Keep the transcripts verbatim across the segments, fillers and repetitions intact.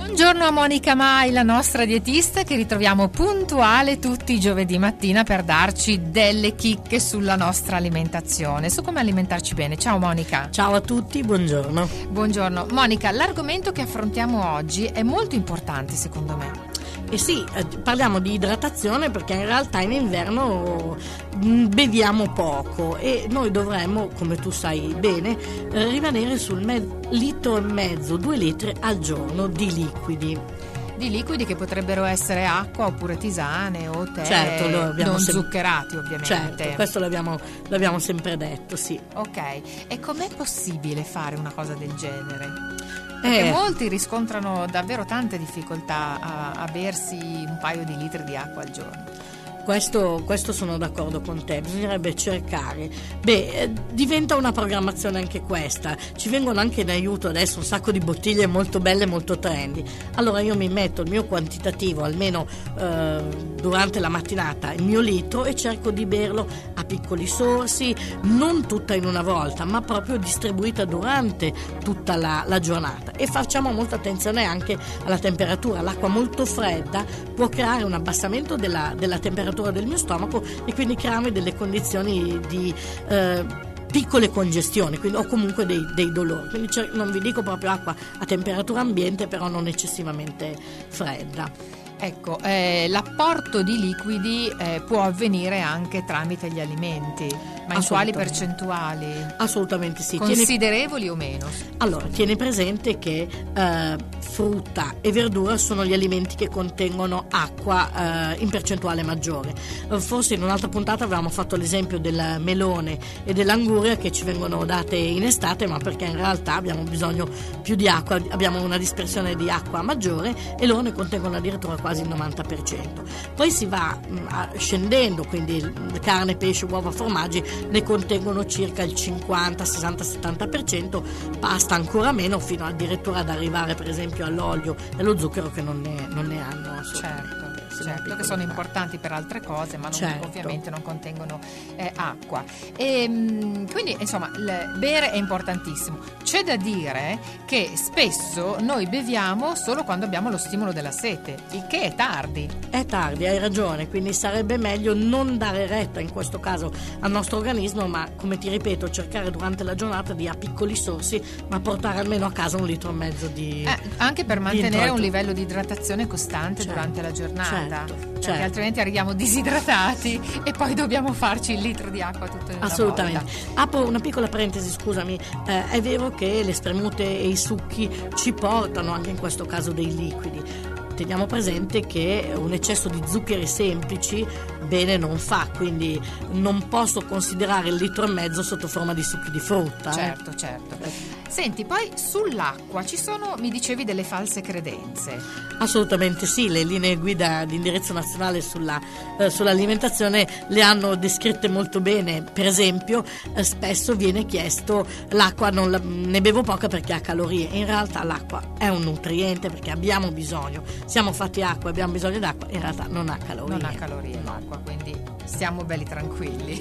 Buongiorno a Monica Mai, la nostra dietista, che ritroviamo puntuale tutti i giovedì mattina per darci delle chicche sulla nostra alimentazione, su come alimentarci bene. Ciao Monica. Ciao a tutti, buongiorno. Buongiorno. Monica, l'argomento che affrontiamo oggi è molto importante secondo me. Eh sì, parliamo di idratazione perché in realtà in inverno beviamo poco e noi dovremmo, come tu sai bene, rimanere sul me- litro e mezzo, due litri al giorno di liquidi. Di liquidi che potrebbero essere acqua oppure tisane o tè, certo, lo abbiamo non sem- zuccherati ovviamente. Certo, questo l'abbiamo, l'abbiamo sempre detto, sì. Ok, e com'è possibile fare una cosa del genere? Perché Eh. molti riscontrano davvero tante difficoltà a, a bersi un paio di litri di acqua al giorno. Questo, questo sono d'accordo con te, bisognerebbe cercare. Beh, eh, diventa una programmazione anche questa, ci vengono anche in aiuto adesso un sacco di bottiglie molto belle, molto trendy. Allora io mi metto il mio quantitativo, almeno eh, durante la mattinata, il mio litro, e cerco di berlo a piccoli sorsi, non tutta in una volta, ma proprio distribuita durante tutta la, la giornata. E facciamo molta attenzione anche alla temperatura. L'acqua molto fredda può creare un abbassamento della, della temperatura del mio stomaco e quindi crearmi delle condizioni di eh, piccole congestioni, quindi, o comunque dei, dei dolori. Quindi cioè, non vi dico proprio acqua a temperatura ambiente, però non eccessivamente fredda. Ecco, eh, l'apporto di liquidi eh, può avvenire anche tramite gli alimenti, ma in quali percentuali? Assolutamente sì. Considerevoli tieni... o meno? Allora, tieni presente che eh, frutta e verdura sono gli alimenti che contengono acqua eh, in percentuale maggiore. Eh, forse in un'altra puntata avevamo fatto l'esempio del melone e dell'anguria che ci vengono date in estate, ma perché in realtà abbiamo bisogno più di acqua, abbiamo una dispersione di acqua maggiore e loro ne contengono addirittura quasi il novanta per cento. Poi si va mh, scendendo, quindi carne, pesce, uova, formaggi ne contengono circa il cinquanta, sessanta, settanta per cento, pasta ancora meno, fino addirittura ad arrivare per esempio all'olio e allo zucchero che non ne, non ne hanno assolutamente. Certo. Certo, che sono importanti per altre cose, ma non, certo. ovviamente non contengono eh, acqua. E, quindi, insomma, il bere è importantissimo. C'è da dire che spesso noi beviamo solo quando abbiamo lo stimolo della sete, il che è tardi. È tardi, hai ragione, quindi sarebbe meglio non dare retta in questo caso al nostro organismo, ma come ti ripeto, cercare durante la giornata di a piccoli sorsi, ma portare almeno a casa un litro e mezzo di eh, anche per mantenere introito. Un livello di idratazione costante certo. durante la giornata. Certo. Perché certo. altrimenti arriviamo disidratati e poi dobbiamo farci il litro di acqua tutto in una assolutamente volta. Apro una piccola parentesi, scusami, eh, è vero che le spremute e i succhi ci portano anche in questo caso dei liquidi. Teniamo presente che un eccesso di zuccheri semplici bene non fa, quindi non posso considerare il litro e mezzo sotto forma di succhi di frutta. Certo, eh. certo. Senti, poi sull'acqua ci sono, mi dicevi, delle false credenze. Assolutamente sì, le linee guida di indirizzo nazionale sulla, eh, sull'alimentazione le hanno descritte molto bene. Per esempio, eh, spesso viene chiesto l'acqua non la, ne bevo poca perché ha calorie. In realtà l'acqua è un nutriente perché abbiamo bisogno. Siamo fatti acqua, abbiamo bisogno d'acqua, in realtà non ha calorie. Non ha calorie l'acqua, quindi stiamo belli tranquilli.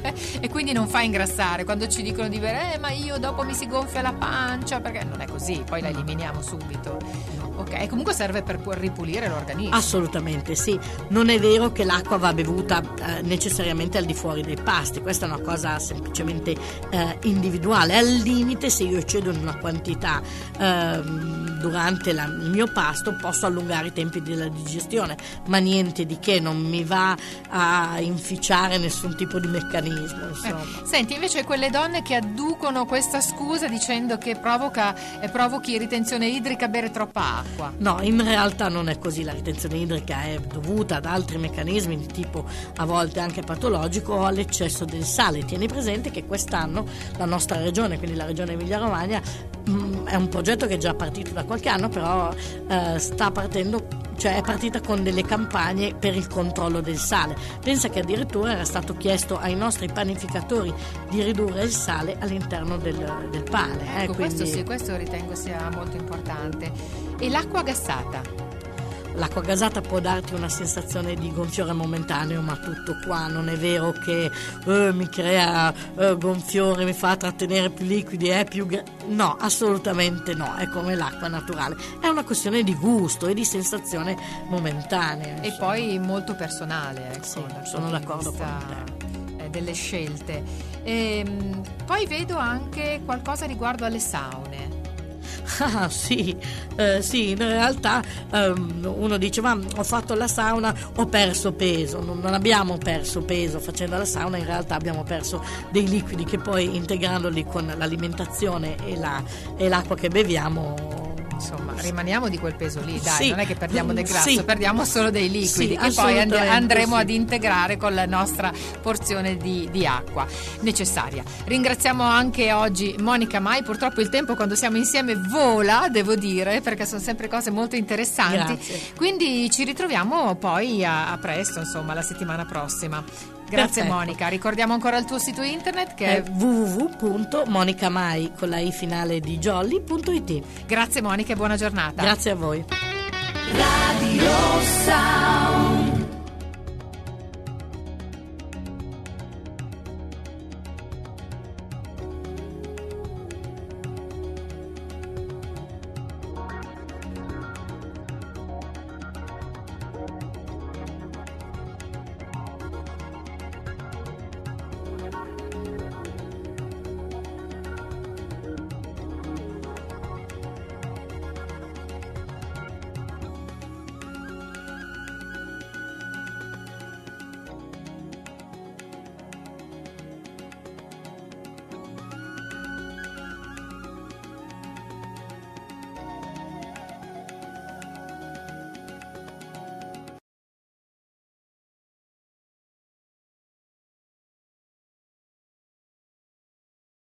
E quindi non fa ingrassare quando ci dicono di bere, eh, ma io dopo mi si gonfia la pancia, perché non è così, poi la eliminiamo subito. Ok, e comunque serve per ripulire l'organismo. Assolutamente sì, non è vero che l'acqua va bevuta eh, necessariamente al di fuori dei pasti, questa è una cosa semplicemente eh, individuale. Al limite, se io eccedo in una quantità eh, durante la, il mio pasto, posso allungare i tempi della digestione, ma niente di che, non mi va a inficiare nessun tipo di meccanismo, insomma. Eh, senti, invece quelle donne che adducono questa scusa dicendo che provoca eh, provochi ritenzione idrica bere troppa acqua. No, in realtà non è così. La ritenzione idrica è dovuta ad altri meccanismi di tipo a volte anche patologico o all'eccesso del sale. Tieni presente che quest'anno la nostra regione, quindi la regione Emilia-Romagna, mh, è un progetto che è già partito da qualche anno, però eh, sta partendo, cioè è partita con delle campagne per il controllo del sale. Pensa che addirittura era stato chiesto ai nostri panificatori di ridurre il sale all'interno del, del pane. Ecco, eh, questo quindi... sì, questo ritengo sia molto importante. E l'acqua gassata? l'acqua gasata può darti una sensazione di gonfiore momentaneo, ma tutto qua. Non è vero che eh, mi crea eh, gonfiore, mi fa trattenere più liquidi, è più gra- no, assolutamente no, è come l'acqua naturale, è una questione di gusto e di sensazione momentanea. E poi molto personale, ecco, sì, dal sono punto di d'accordo vista, con te. eh, delle scelte. Ehm, poi vedo anche qualcosa riguardo alle saune. Ah sì, eh, sì, in realtà ehm, uno dice ma ho fatto la sauna, ho perso peso. Non, non abbiamo perso peso facendo la sauna, in realtà abbiamo perso dei liquidi che poi integrandoli con l'alimentazione e, la, e l'acqua che beviamo, insomma, rimaniamo di quel peso lì, dai, sì, non è che perdiamo del grasso, sì, perdiamo solo dei liquidi, sì, che poi and- andremo sì. ad integrare con la nostra porzione di, di acqua necessaria. Ringraziamo anche oggi Monica Mai. Purtroppo il tempo quando siamo insieme vola, devo dire, perché sono sempre cose molto interessanti. Grazie. Quindi ci ritroviamo poi a, a presto, insomma, la settimana prossima. Grazie. Perfetto. Monica, ricordiamo ancora il tuo sito internet che è, è w w w punto monicamai con la i finale di jolly punto i t. Grazie Monica e buona giornata. Grazie a voi. Radio Sound.